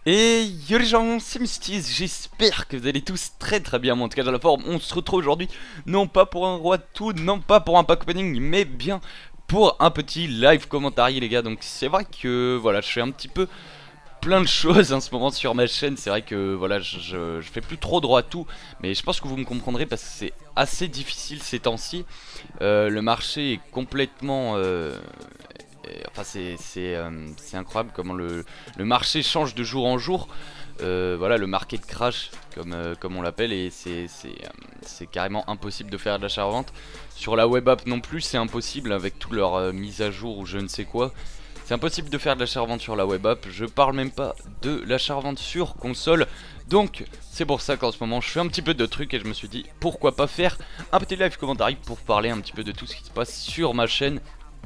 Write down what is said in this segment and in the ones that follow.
Et yo les gens, c'est Mustis, j'espère que vous allez tous très bien, moi en tout cas dans la forme. On se retrouve aujourd'hui, non pas pour un roi de tout, non pas pour un pack opening, mais bien pour un petit live commentary les gars. Donc c'est vrai que voilà, je fais un petit peu plein de choses en ce moment sur ma chaîne. C'est vrai que voilà, je fais plus trop droit à tout, mais je pense que vous me comprendrez parce que c'est assez difficile ces temps-ci. Le marché est complètement... Enfin c'est incroyable comment le marché change de jour en jour. Voilà, le market crash comme on l'appelle, et c'est carrément impossible de faire de l'achat-revente. Sur la web app non plus c'est impossible avec toutes leurs mises à jour ou je ne sais quoi. C'est impossible de faire de l'achat-revente sur la web app. Je parle même pas de l'achat-revente sur console. Donc c'est pour ça qu'en ce moment je fais un petit peu de trucs et je me suis dit pourquoi pas faire un petit live commentary pour parler un petit peu de tout ce qui se passe sur ma chaîne.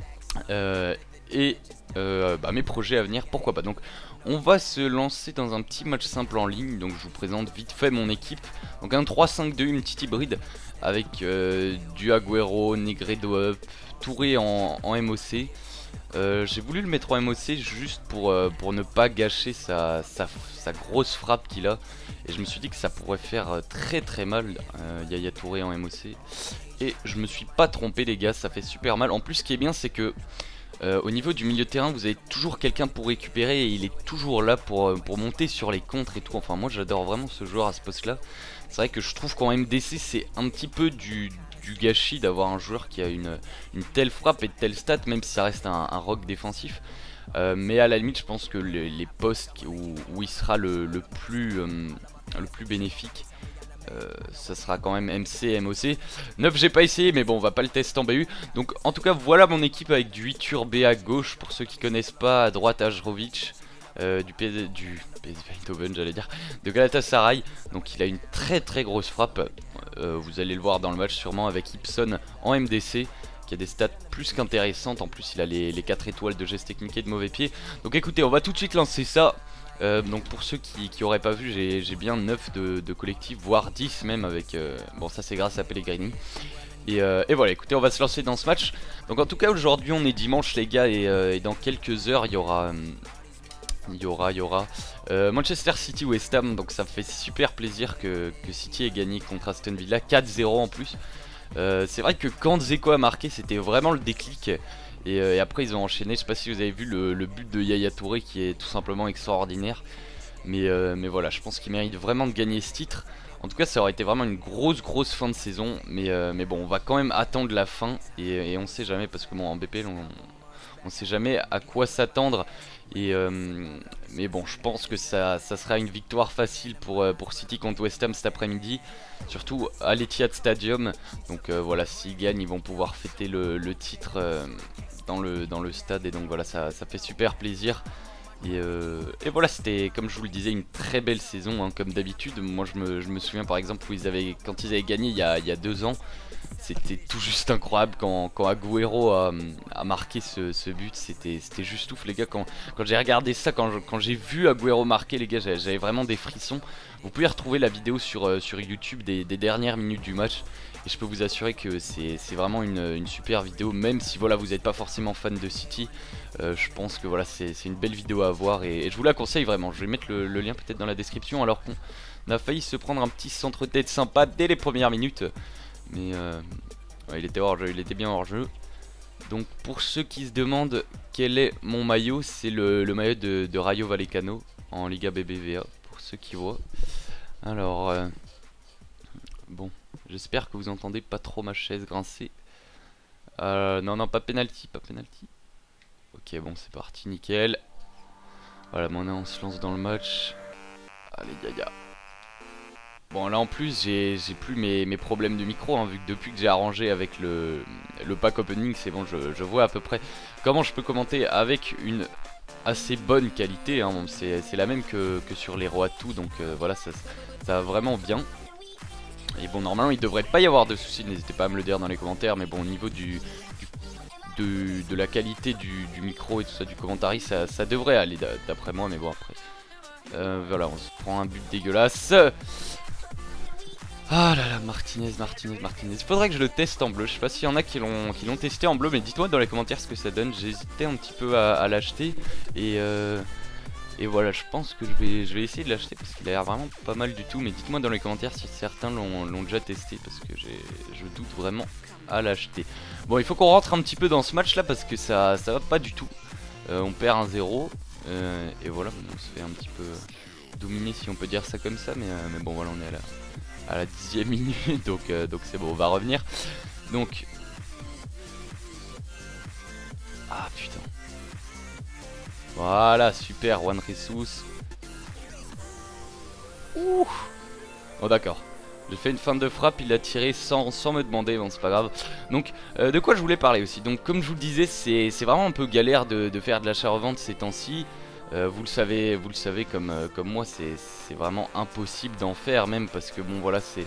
Mes projets à venir, pourquoi pas. Donc on va se lancer dans un petit match simple en ligne. Donc je vous présente vite fait mon équipe. Donc un 3-5-2, une petite hybride avec du Agüero, Negredo, Touré en MOC. J'ai voulu le mettre en MOC juste pour ne pas gâcher sa grosse frappe qu'il a. Et je me suis dit que ça pourrait faire très mal, Yaya Touré en MOC. Et je me suis pas trompé les gars, ça fait super mal. En plus ce qui est bien c'est que au niveau du milieu de terrain vous avez toujours quelqu'un pour récupérer. Et il est toujours là pour monter sur les contres et tout. Enfin moi j'adore vraiment ce joueur à ce poste là. C'est vrai que je trouve qu'en MDC c'est un petit peu du gâchis d'avoir un joueur qui a une telle frappe et de telle stat, même si ça reste un rock défensif. Mais à la limite je pense que les postes où il sera le plus bénéfique, ça sera quand même MC, MOC. 9 j'ai pas essayé mais bon on va pas le tester en BU. Donc en tout cas voilà mon équipe avec du Iturbé à gauche pour ceux qui connaissent pas, à droite Ajrovic, du PSV Eindhoven j'allais dire, de Galatasaray. Donc il a une très grosse frappe, vous allez le voir dans le match sûrement, avec Ibson en MDC qui a des stats plus qu'intéressantes. En plus il a les 4 étoiles de geste technique et de mauvais pied. Donc écoutez on va tout de suite lancer ça. Donc pour ceux qui auraient pas vu, j'ai bien 9 de collectif, voire 10 même avec... bon ça c'est grâce à Pellegrini. Et voilà, écoutez on va se lancer dans ce match. Donc en tout cas aujourd'hui on est dimanche les gars, et dans quelques heures il y aura Manchester City West Ham. Donc ça me fait super plaisir que City ait gagné contre Aston Villa 4-0 en plus. C'est vrai que quand Dzeko a marqué c'était vraiment le déclic. Et après ils ont enchaîné. Je sais pas si vous avez vu le but de Yaya Touré qui est tout simplement extraordinaire. Mais voilà, je pense qu'il mérite vraiment de gagner ce titre. En tout cas ça aurait été vraiment une grosse fin de saison. Mais bon on va quand même attendre la fin. Et on sait jamais, parce que bon en BPL on sait jamais à quoi s'attendre. Mais bon je pense que ça sera une victoire facile pour City contre West Ham cet après-midi. Surtout à l'Etihad Stadium. Donc voilà, s'ils gagnent ils vont pouvoir fêter le titre dans le stade. Et donc voilà, ça fait super plaisir. Et voilà, c'était comme je vous le disais une très belle saison hein, comme d'habitude. Moi je me souviens par exemple où quand ils avaient gagné il y a 2 ans. C'était tout juste incroyable quand Agüero a marqué ce but. C'était juste ouf les gars. Quand j'ai regardé ça, quand j'ai vu Agüero marquer les gars, j'avais vraiment des frissons. Vous pouvez retrouver la vidéo sur YouTube des dernières minutes du match. Et je peux vous assurer que c'est vraiment une super vidéo. Même si voilà vous n'êtes pas forcément fan de City, je pense que voilà c'est une belle vidéo à voir. Et je vous la conseille vraiment. Je vais mettre le lien peut-être dans la description. Alors qu'on a failli se prendre un petit centre-tête sympa dès les premières minutes. Mais ouais, il était hors jeu, il était bien hors jeu. Donc pour ceux qui se demandent quel est mon maillot, c'est le maillot de Rayo Vallecano en Liga BBVA, pour ceux qui voient. Alors bon, j'espère que vous entendez pas trop ma chaise grincer. Non pas penalty, Ok bon c'est parti, nickel. Voilà, maintenant on se lance dans le match. Allez Yaya. Bon là en plus j'ai plus mes problèmes de micro hein, vu que depuis que j'ai arrangé avec le pack opening c'est bon, je vois à peu près comment je peux commenter avec une assez bonne qualité hein. C'est la même que sur les Road to, donc voilà ça va vraiment bien. Et bon normalement il devrait pas y avoir de soucis, n'hésitez pas à me le dire dans les commentaires. Mais bon au niveau de la qualité du micro et tout ça, du commentary, ça devrait aller d'après moi. Mais bon après voilà, on se prend un but dégueulasse. Ah là là, Martinez. Il faudrait que je le teste en bleu. Je sais pas s'il y en a qui l'ont testé en bleu, mais dites-moi dans les commentaires ce que ça donne. J'ai hésité un petit peu à l'acheter. Et Et voilà, je pense que je vais essayer de l'acheter parce qu'il a l'air vraiment pas mal du tout. Mais dites-moi dans les commentaires si certains l'ont déjà testé, parce que je doute vraiment à l'acheter. Bon, il faut qu'on rentre un petit peu dans ce match là parce que ça va pas du tout. On perd 1-0 et voilà, on se fait un petit peu dominer si on peut dire ça comme ça. Mais bon, voilà, on est à la 10e minute, donc c'est bon, on va revenir. Donc, ah putain. Voilà, super, Juan Jesus. Ouh. Oh d'accord. J'ai fait une feinte de frappe, il a tiré sans me demander, bon c'est pas grave. Donc de quoi je voulais parler aussi. Donc comme je vous le disais, c'est vraiment un peu galère de faire de l'achat-revente ces temps-ci. Vous le savez comme moi, c'est vraiment impossible d'en faire même parce que bon voilà, c'est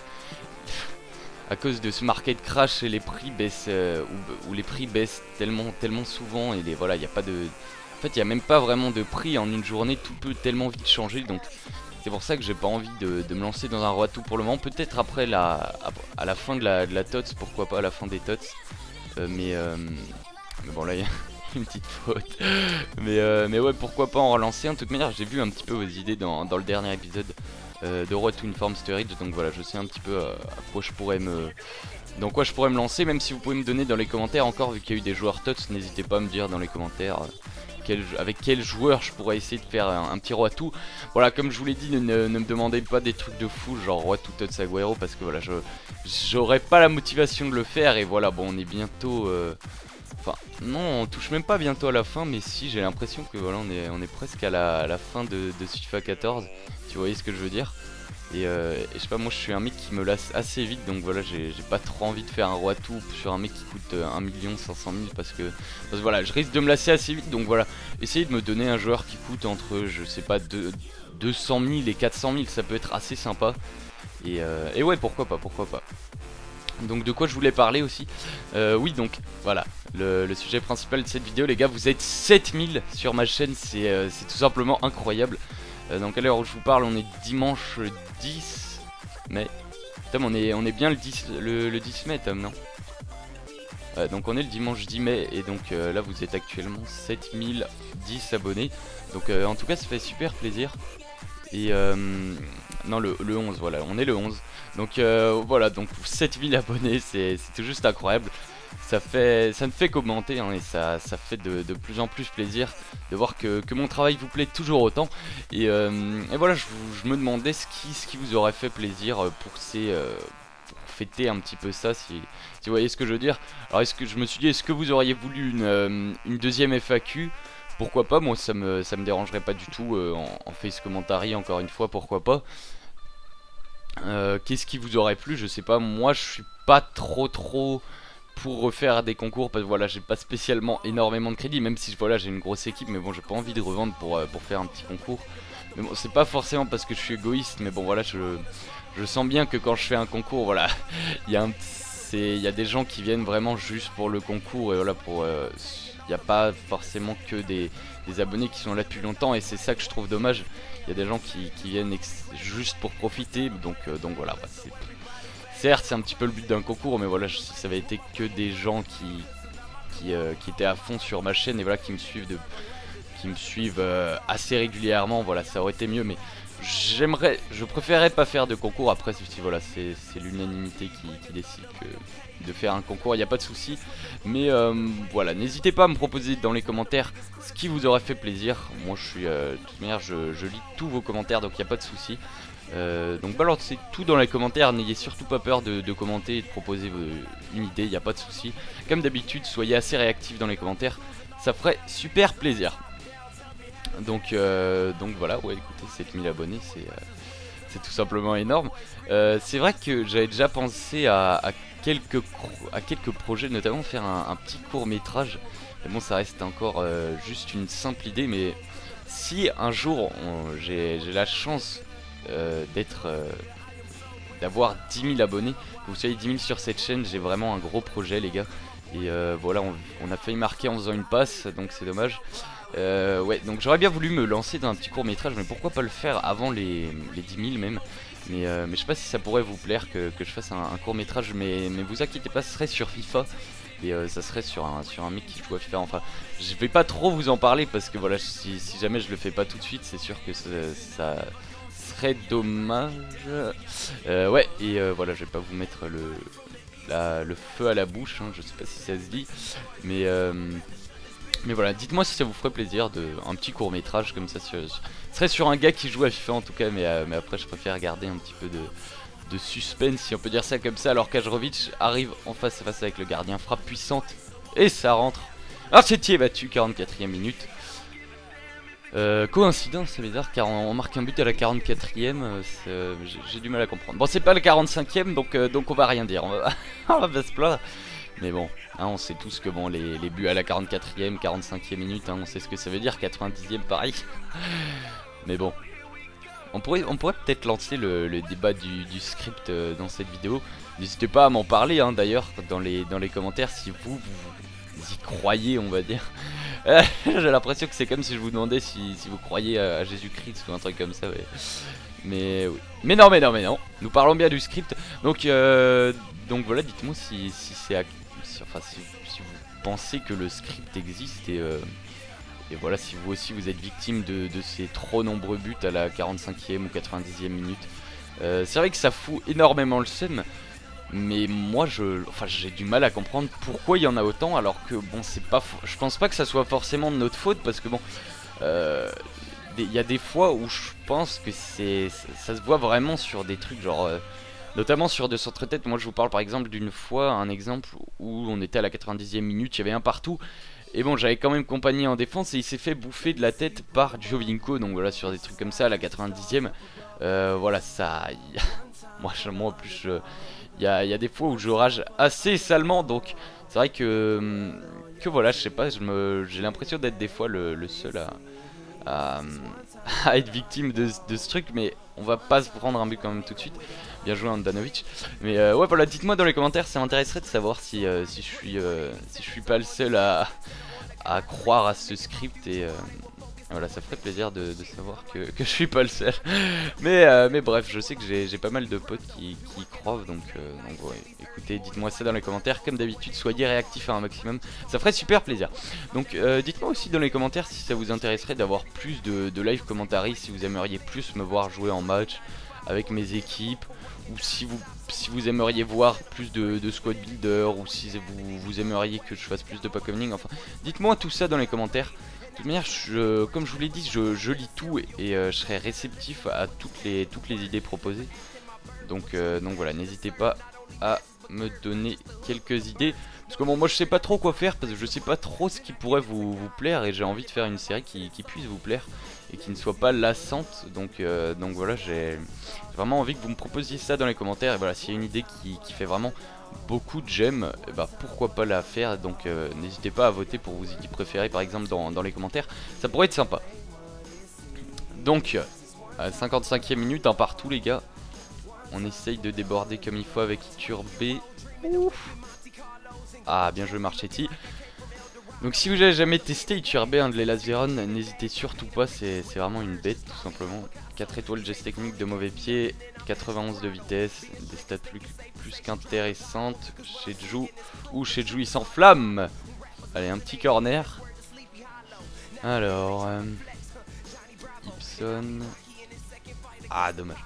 à cause de ce market crash et les prix baissent ou les prix baissent tellement souvent et voilà, il n'y a pas de... En fait, il n'y a même pas vraiment de prix en une journée, tout peut tellement vite changer, donc c'est pour ça que j'ai pas envie de me lancer dans un roi tout pour le moment. Peut-être après à la fin de la TOTS, pourquoi pas à la fin des TOTS. Mais bon là il y a une petite faute. Mais ouais, pourquoi pas en relancer. De toute manière, j'ai vu un petit peu vos idées dans le dernier épisode de Road to Inform Storage. Donc voilà, je sais un petit peu dans quoi je pourrais me lancer. Même si vous pouvez me donner dans les commentaires encore, vu qu'il y a eu des joueurs TOTS, n'hésitez pas à me dire dans les commentaires avec quel joueur je pourrais essayer de faire un petit roi tout. Voilà, comme je vous l'ai dit, ne me demandez pas des trucs de fou genre roi tout Tots Agüero, parce que voilà, j'aurais pas la motivation de le faire. Et voilà, bon, on est bientôt enfin non, on touche même pas bientôt à la fin, mais si, j'ai l'impression que voilà, on est presque à la fin de FIFA 14, si vous voyez ce que je veux dire. Et je sais pas, moi je suis un mec qui me lasse assez vite, donc voilà, j'ai pas trop envie de faire un roi tout sur un mec qui coûte 1 500 000 parce que voilà, je risque de me lasser assez vite. Donc voilà, essayez de me donner un joueur qui coûte entre, je sais pas, 200 000 et 400 000, ça peut être assez sympa. Et ouais, pourquoi pas. Donc de quoi je voulais parler aussi, oui, donc voilà, le sujet principal de cette vidéo les gars, vous êtes 7000 sur ma chaîne, c'est tout simplement incroyable. Donc à l'heure où je vous parle, on est dimanche 10 mai. Tom, on est bien le 10 mai, Tom, non? Donc on est le dimanche 10 mai et donc là vous êtes actuellement 7010 abonnés. Donc en tout cas ça fait super plaisir. Et non, le 11, voilà, on est le 11. Donc voilà, donc 7000 abonnés, c'est tout juste incroyable. Ça ne fait qu'augmenter hein, et ça fait de plus en plus plaisir de voir que mon travail vous plaît toujours autant. Et voilà, je me demandais ce qui vous aurait fait plaisir pour fêter un petit peu ça, si vous voyez ce que je veux dire. Alors je me suis dit, est-ce que vous auriez voulu une deuxième FAQ? Pourquoi pas, moi ça me dérangerait pas du tout en face commentary, encore une fois, pourquoi pas. Qu'est-ce qui vous aurait plu? Je sais pas, moi je suis pas trop pour refaire des concours parce que voilà, j'ai pas spécialement énormément de crédit, même si voilà, j'ai une grosse équipe, mais bon, j'ai pas envie de revendre pour faire un petit concours. Mais bon, c'est pas forcément parce que je suis égoïste, mais bon voilà, je sens bien que quand je fais un concours, voilà, il y a des gens qui viennent vraiment juste pour le concours et voilà, il n'y a pas forcément que des abonnés qui sont là depuis longtemps, et c'est ça que je trouve dommage. Il y a des gens qui viennent juste pour profiter, donc voilà, bah, certes c'est un petit peu le but d'un concours, mais voilà, si ça avait été que des gens qui étaient à fond sur ma chaîne et voilà, qui me suivent assez régulièrement, voilà, ça aurait été mieux. Mais je préférerais pas faire de concours. Après si voilà, c'est l'unanimité qui décide de faire un concours, il n'y a pas de souci. Mais voilà, n'hésitez pas à me proposer dans les commentaires ce qui vous aurait fait plaisir. Moi je suis de toute manière, je lis tous vos commentaires, donc il n'y a pas de souci. Donc balancez tout dans les commentaires, n'ayez surtout pas peur de commenter et de proposer une idée, il n'y a pas de souci. Comme d'habitude, soyez assez réactifs dans les commentaires, ça ferait super plaisir. Donc voilà, ouais, écoutez, 7000 abonnés, c'est tout simplement énorme. C'est vrai que j'avais déjà pensé à quelques projets, notamment faire un petit court métrage. Mais bon, ça reste encore juste une simple idée, mais si un jour j'ai la chance d'avoir 10 000 abonnés, que vous soyez 10 000 sur cette chaîne, j'ai vraiment un gros projet les gars. Et voilà, on a failli marquer en faisant une passe, donc c'est dommage. Ouais, donc j'aurais bien voulu me lancer dans un petit court métrage, mais pourquoi pas le faire avant les 10 000 même. Mais je sais pas si ça pourrait vous plaire que je fasse un court métrage, mais vous inquiétez pas, ce serait sur FIFA. Et ça serait sur un mec qui joue à FIFA. Enfin, je vais pas trop vous en parler parce que voilà, si jamais je le fais pas tout de suite, c'est sûr que ça serait dommage. Ouais, et voilà, je vais pas vous mettre le feu à la bouche, hein, je sais pas si ça se dit, mais voilà, dites-moi si ça vous ferait plaisir un petit court métrage comme ça, ce serait sur un gars qui joue à FIFA en tout cas, mais après je préfère garder un petit peu de suspense, si on peut dire ça comme ça, alors qu'Ajrovic arrive en face à face avec le gardien, frappe puissante, et ça rentre. Arceti est battu, 44e minute. Coïncidence, c'est bizarre, car on marque un but à la 44e, j'ai du mal à comprendre. Bon, c'est pas le 45e, donc on va rien dire, on va pas se plaindre. Mais bon, hein, on sait tous que bon, les buts à la 44e, 45e minute, hein, on sait ce que ça veut dire, 90e pareil. Mais bon, on pourrait peut-être lancer le débat du script dans cette vidéo. N'hésitez pas à m'en parler, hein, d'ailleurs, dans les commentaires, si vous y croyez, on va dire. J'ai l'impression que c'est comme si je vous demandais si vous croyez à Jésus-Christ ou un truc comme ça. Ouais. Mais oui. Mais non, nous parlons bien du script. Donc voilà, dites-moi si vous pensez que le script existe et voilà, si vous aussi vous êtes victime de ces trop nombreux buts à la 45e ou 90e minute. C'est vrai que ça fout énormément le seum, mais moi j'ai du mal à comprendre pourquoi il y en a autant, alors que bon, c'est pas, je pense pas que ça soit forcément de notre faute, parce que bon, il y a des fois où je pense que ça se voit vraiment sur des trucs genre notamment sur de centre-tête. Moi je vous parle par exemple d'une fois, un exemple où on était à la 90e minute, il y avait un partout. Et bon, j'avais quand même compagnie en défense et il s'est fait bouffer de la tête par Giovinco. Donc voilà, sur des trucs comme ça à la 90e. Voilà, ça... moi en plus, il y a des fois où je rage assez salement. Donc c'est vrai que voilà, je sais pas, j'ai l'impression d'être des fois le seul à être victime de ce truc. Mais on va pas se prendre un but quand même tout de suite. Bien joué Andanovic. Mais ouais, voilà, dites-moi dans les commentaires, ça m'intéresserait de savoir si je suis pas le seul à croire à ce script, et voilà, ça ferait plaisir de savoir que je suis pas le seul. Mais bref, je sais que j'ai pas mal de potes qui y croient, donc ouais, écoutez, dites-moi ça dans les commentaires. Comme d'habitude, soyez réactifs à un maximum, ça ferait super plaisir. Donc dites-moi aussi dans les commentaires si ça vous intéresserait d'avoir plus de live commentary, si vous aimeriez plus me voir jouer en match avec mes équipes, ou si vous aimeriez voir plus de squad builder, ou si vous aimeriez que je fasse plus de pack opening. Enfin, dites-moi tout ça dans les commentaires. De toute manière, comme je vous l'ai dit, je lis tout et je serai réceptif à toutes les idées proposées. Donc voilà, n'hésitez pas à me donner quelques idées. Parce que bon, moi je sais pas trop quoi faire, parce que je sais pas trop ce qui pourrait vous plaire, et j'ai envie de faire une série qui puisse vous plaire et qui ne soit pas lassante. Donc voilà, j'ai vraiment envie que vous me proposiez ça dans les commentaires. Et voilà, s'il y a une idée qui fait vraiment beaucoup de j'aime, bah pourquoi pas la faire. Donc n'hésitez pas à voter pour vos idées préférées par exemple dans les commentaires, ça pourrait être sympa. Donc à 55e minute, un partout les gars. On essaye de déborder comme il faut avec Iturbé. Ah, bien joué Marchetti. Donc si vous n'avez jamais testé Iturbé, de l'Hellas Vérone, n'hésitez surtout pas, c'est vraiment une bête tout simplement. 4 étoiles geste technique, de mauvais pied, 91 de vitesse, des stats plus qu'intéressantes. Chez Jou il s'enflamme. Allez, un petit corner. Alors Ibson. Ah, dommage.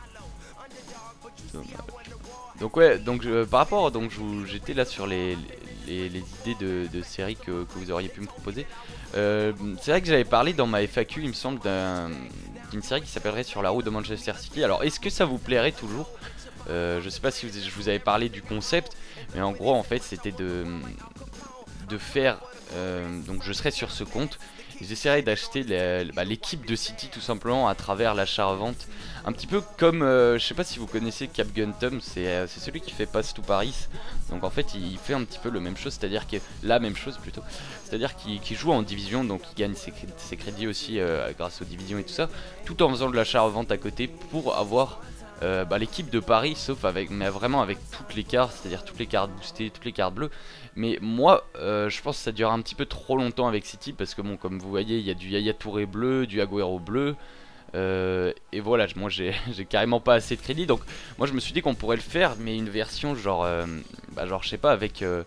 Donc ouais, donc par rapport, donc j'étais là sur les idées de séries que vous auriez pu me proposer. C'est vrai que j'avais parlé dans ma FAQ, il me semble, d'une série qui s'appellerait Sur la route de Manchester City. Alors est-ce que ça vous plairait toujours? Je sais pas si je vous avais parlé du concept, mais en gros en fait c'était de faire, donc je serais sur ce compte, j'essaierai d'acheter l'équipe de City tout simplement à travers l'achat-revente. Un petit peu comme, je sais pas si vous connaissez Capguntum, c'est celui qui fait Pass to Paris. Donc en fait il fait un petit peu le même chose, c'est-à-dire que la même chose plutôt, c'est-à-dire qu'il joue en division, donc il gagne ses crédits aussi grâce aux divisions et tout ça, tout en faisant de l'achat-revente à côté pour avoir l'équipe de Paris, sauf mais vraiment avec toutes les cartes, c'est-à-dire toutes les cartes boostées, toutes les cartes bleues. Mais moi je pense que ça durera un petit peu trop longtemps avec City, parce que bon, comme vous voyez, il y a du Yaya Touré bleu, du Agüero bleu, et voilà, moi j'ai carrément pas assez de crédit. Donc moi je me suis dit qu'on pourrait le faire, mais une version genre je sais pas, avec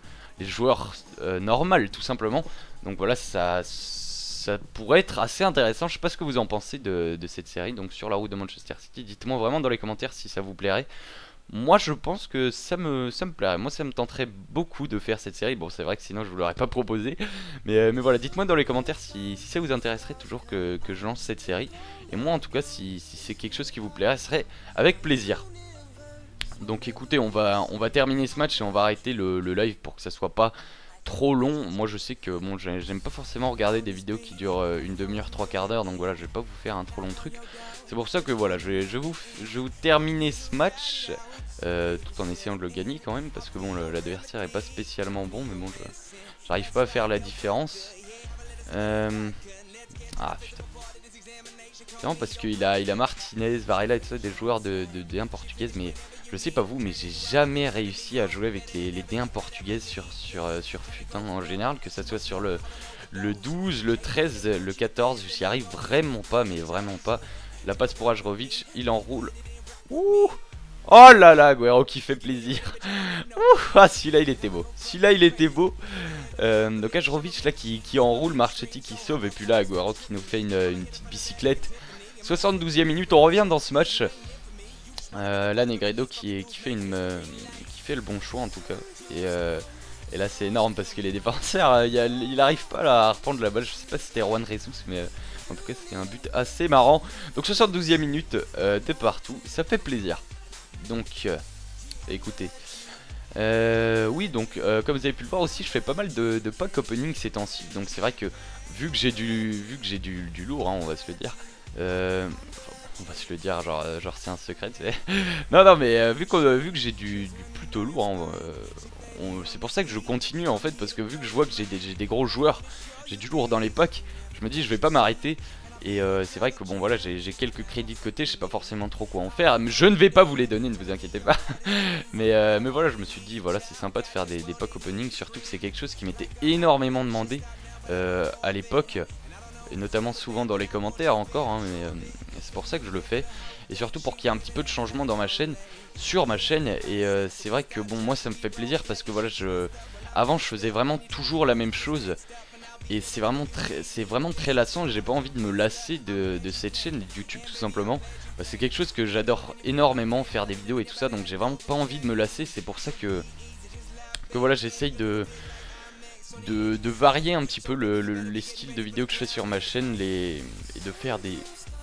joueurs normales tout simplement. Donc voilà, ça pourrait être assez intéressant. Je sais pas ce que vous en pensez de cette série, donc sur la route de Manchester City. Dites-moi vraiment dans les commentaires si ça vous plairait. Moi je pense que ça me plairait, moi ça me tenterait beaucoup de faire cette série. Bon c'est vrai que sinon je vous l'aurais pas proposé, mais voilà, dites-moi dans les commentaires si ça vous intéresserait toujours que je lance cette série. Et moi en tout cas si c'est quelque chose qui vous plairait, ce serait avec plaisir. Donc écoutez, on va terminer ce match et on va arrêter le live pour que ça soit pas trop long. Moi je sais que bon, j'aime pas forcément regarder des vidéos qui durent une demi-heure, trois quarts d'heure. Donc voilà, je vais pas vous faire un trop long truc. C'est pour ça que voilà, je vais vous terminer ce match tout en essayant de le gagner quand même. Parce que bon, l'adversaire est pas spécialement bon, mais bon, j'arrive pas à faire la différence. Ah putain. Non, parce qu'il a Martinez, Varela et tout ça, des joueurs de D1 portugaises, mais je sais pas vous, mais j'ai jamais réussi à jouer avec les D1 portugaises sur FUT en général, que ça soit sur le 12, le 13, le 14, j'y arrive vraiment pas, mais vraiment pas. La passe pour Ajrovic, il enroule. Ouh! Oh là là, Agüero qui fait plaisir. Ouh, ah, celui-là il était beau. Celui-là il était beau. Donc Ajrovic là qui enroule, Marchetti qui sauve, et puis là Agüero qui nous fait une petite bicyclette. 72e minute, on revient dans ce match. Là Negredo qui fait le bon choix en tout cas. Et là c'est énorme parce que les défenseurs il arrive pas là, à reprendre la balle. Je sais pas si c'était Juan Jesus, mais en tout cas c'était un but assez marrant. Donc 72e minute de partout, ça fait plaisir. Donc écoutez, oui donc comme vous avez pu le voir aussi, je fais pas mal de pack opening ces temps-ci. Donc c'est vrai que vu que j'ai du lourd, hein, on va se le dire. On va se le dire, genre c'est un secret, non mais vu que j'ai du plutôt lourd, hein, c'est pour ça que je continue en fait, parce que vu que je vois que j'ai des gros joueurs, j'ai du lourd dans les packs, je me dis je vais pas m'arrêter. Et c'est vrai que bon voilà, j'ai quelques crédits de côté, je sais pas forcément trop quoi en faire, mais je ne vais pas vous les donner, ne vous inquiétez pas. mais voilà, je me suis dit voilà, c'est sympa de faire des pack opening, surtout que c'est quelque chose qui m'était énormément demandé à l'époque. Et notamment souvent dans les commentaires encore, hein, mais c'est pour ça que je le fais. Et surtout pour qu'il y ait un petit peu de changement dans ma chaîne, sur ma chaîne. Et c'est vrai que bon, moi ça me fait plaisir parce que voilà, avant je faisais vraiment toujours la même chose. Et c'est vraiment très lassant. J'ai pas envie de me lasser de cette chaîne, de YouTube tout simplement. C'est quelque chose que j'adore énormément, faire des vidéos et tout ça. Donc j'ai vraiment pas envie de me lasser. C'est pour ça que voilà, j'essaye de varier un petit peu les styles de vidéos que je fais sur ma chaîne, et de faire des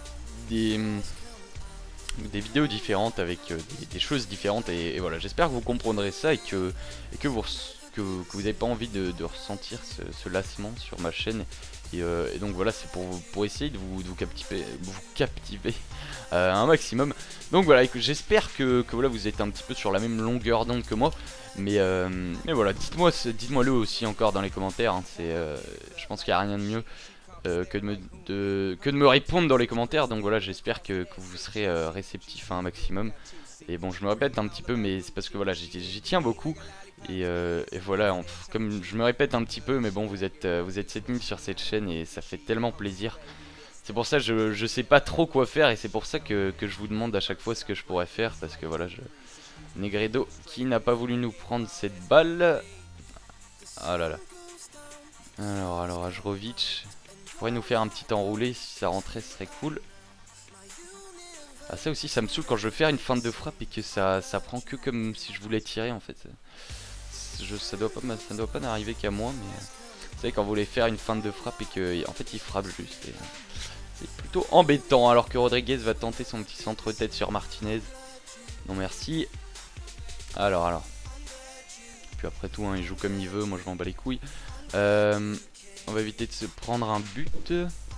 vidéos différentes avec des choses différentes, et voilà, j'espère que vous comprendrez ça et que vous n'avez pas envie de ressentir ce lassement sur ma chaîne. Et donc voilà, c'est pour essayer de vous captiver un maximum. Donc voilà, j'espère que voilà, vous êtes un petit peu sur la même longueur d'onde que moi. Mais voilà, dites-moi-le aussi encore dans les commentaires, hein. Je pense qu'il n'y a rien de mieux que de me répondre dans les commentaires. Donc voilà, j'espère que vous serez réceptifs un maximum. Et bon, je me répète un petit peu, mais c'est parce que voilà, j'y tiens beaucoup. Et voilà, comme je me répète un petit peu, mais bon, vous êtes 7000 sur cette chaîne et ça fait tellement plaisir. C'est pour ça que je sais pas trop quoi faire, et c'est pour ça que je vous demande à chaque fois ce que je pourrais faire, parce que voilà, Negredo qui n'a pas voulu nous prendre cette balle. Ah là là. Alors Ajrovic, je pourrais nous faire un petit enroulé, si ça rentrait ce serait cool. Ah, ça aussi ça me saoule quand je veux faire une feinte de frappe et que ça prend que comme si je voulais tirer en fait. Ça doit pas n'arriver qu'à moi, mais vous savez quand vous voulez faire une feinte de frappe et que en fait il frappe juste, c'est plutôt embêtant. Alors que Rodriguez va tenter son petit centre-tête sur Martinez. Non merci. Alors. Puis après tout, hein, il joue comme il veut, moi je m'en bats les couilles. On va éviter de se prendre un but.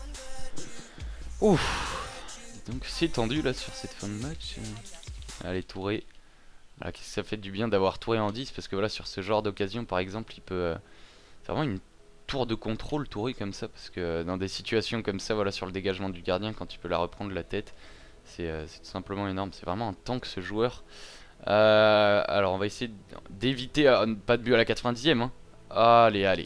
Ouf. Donc c'est tendu là sur cette fin de match. Allez, Touré. Voilà, qu'est-ce que ça fait du bien d'avoir Touré en 10, parce que voilà, sur ce genre d'occasion par exemple, il peut... c'est vraiment une tour de contrôle Touré comme ça, parce que dans des situations comme ça, voilà, sur le dégagement du gardien, quand tu peux la reprendre la tête, c'est tout simplement énorme. C'est vraiment un tank ce joueur. Alors on va essayer d'éviter pas de but à la 90e, hein. Allez.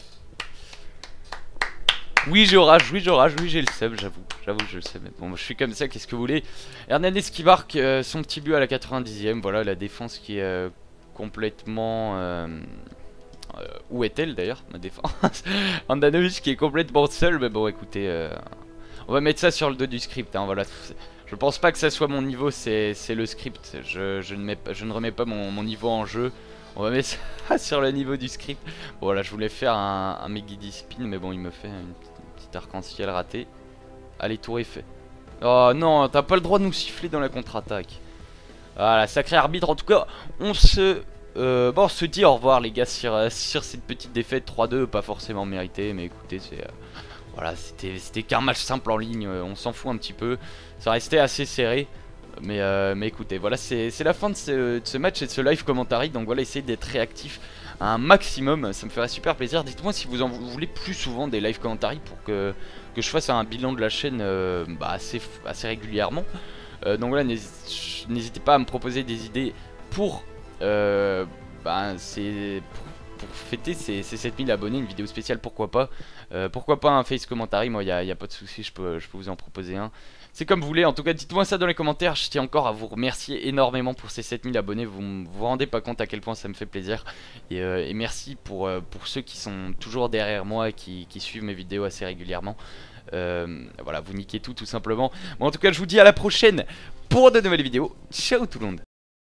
Oui j'ai le sub, j'avoue je le sais. Mais bon, je suis comme ça, qu'est-ce que vous voulez. Hernandez qui marque son petit but à la 90e. Voilà, la défense qui est complètement où est-elle d'ailleurs, ma défense? Handanovic qui est complètement seul, mais bon écoutez, on va mettre ça sur le dos du script, hein, voilà. Je pense pas que ça soit mon niveau, c'est le script. Je ne remets pas mon niveau en jeu. On va mettre ça sur le niveau du script. Bon là je voulais faire un Megiddy spin, mais bon il me fait une petite arc-en-ciel raté. Allez, tour est fait. Oh non, t'as pas le droit de nous siffler dans la contre-attaque. Voilà, sacré arbitre. En tout cas, on se dit au revoir les gars sur cette petite défaite 3-2, pas forcément méritée, mais écoutez, voilà, c'était qu'un match simple en ligne, on s'en fout un petit peu. Ça restait assez serré. Mais écoutez, voilà, c'est la fin de ce match et de ce live commentary. Donc voilà, essayez d'être réactif à un maximum, ça me ferait super plaisir. Dites-moi si vous en voulez plus souvent des live commentary pour que je fasse un bilan de la chaîne assez régulièrement. Donc voilà, n'hésitez pas à me proposer des idées pour, pour fêter ces 7000 abonnés, une vidéo spéciale, pourquoi pas. Pourquoi pas un face commentary, moi y a pas de souci, je peux vous en proposer un. C'est comme vous voulez, en tout cas dites-moi ça dans les commentaires. Je tiens encore à vous remercier énormément pour ces 7000 abonnés. Vous vous rendez pas compte à quel point ça me fait plaisir. Et merci pour ceux qui sont toujours derrière moi et qui suivent mes vidéos assez régulièrement. Voilà, vous niquez tout simplement. Bon, en tout cas je vous dis à la prochaine pour de nouvelles vidéos. Ciao tout le monde.